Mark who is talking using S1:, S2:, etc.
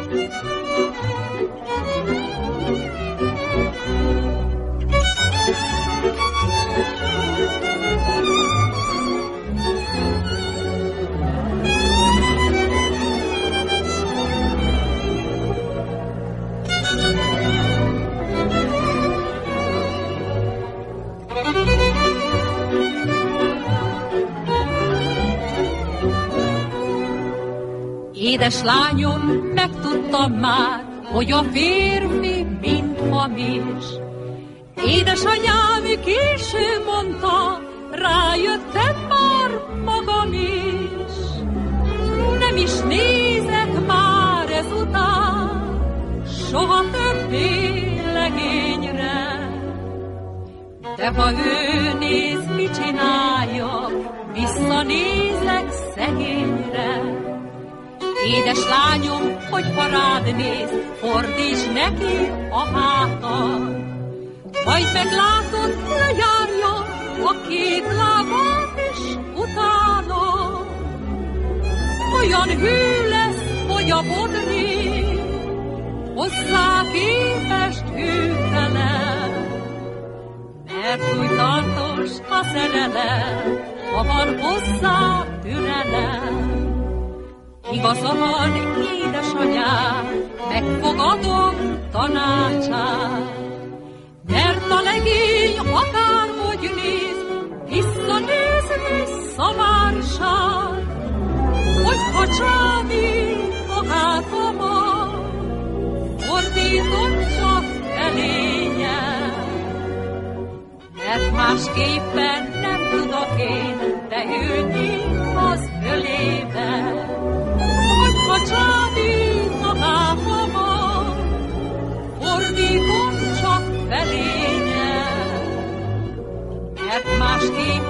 S1: Édes lányom, megtudtam már, hogy a férfi mind hamis. Édesanyám késő mondta, rájöttem már magam is. Nem is nézek már ezután, soha többé legényre. De ha ő néz, mit csináljak, visszanézek szegényre. Édes lányom, hogy ha rád néz, fordíts neki a hátad. Majd meglátod, lejárja a két lábát, és utána olyan hű lesz, hogy a bodri hozzá képest hűtelen. Mert úgy tartos a szerelem, ha van hozzá türelem. Igaza van, édesanyám, megfogadom tanácsát. Mert a legény akárhogy néz, visszanéz, visszavárság. Hogyha csábít a hátama, fordítom csak elénye. Mert másképpen nem tudok én beülni az ölébe. Ha csábít a hátama, fordítom csak felénye, mert másképp